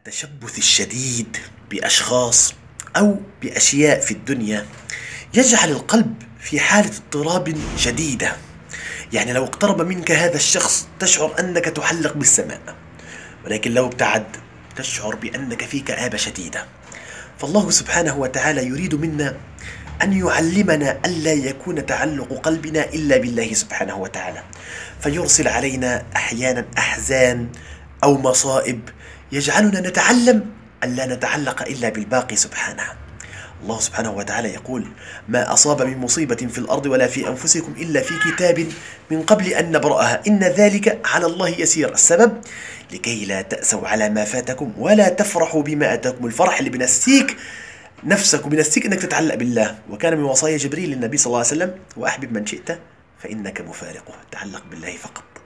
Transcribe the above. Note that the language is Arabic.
التشبث الشديد بأشخاص أو بأشياء في الدنيا يجعل القلب في حالة اضطراب شديدة. يعني لو اقترب منك هذا الشخص تشعر أنك تحلق بالسماء، ولكن لو ابتعد تشعر بأنك في كآبة شديدة. فالله سبحانه وتعالى يريد منا أن يعلمنا ألا يكون تعلق قلبنا إلا بالله سبحانه وتعالى، فيرسل علينا أحيانا أحزان أو مصائب يجعلنا نتعلم ألا نتعلق إلا بالباقي سبحانه. الله سبحانه وتعالى يقول: ما أصاب من مصيبة في الأرض ولا في أنفسكم إلا في كتاب من قبل أن نبرأها إن ذلك على الله يسير. السبب: لكي لا تأسوا على ما فاتكم ولا تفرحوا بما أتاكم. الفرح اللي بنسيك نفسك وبنسيك أنك تتعلق بالله. وكان من وصايا جبريل للنبي صلى الله عليه وسلم: وأحبب من شئت فإنك مفارقه. تعلق بالله فقط.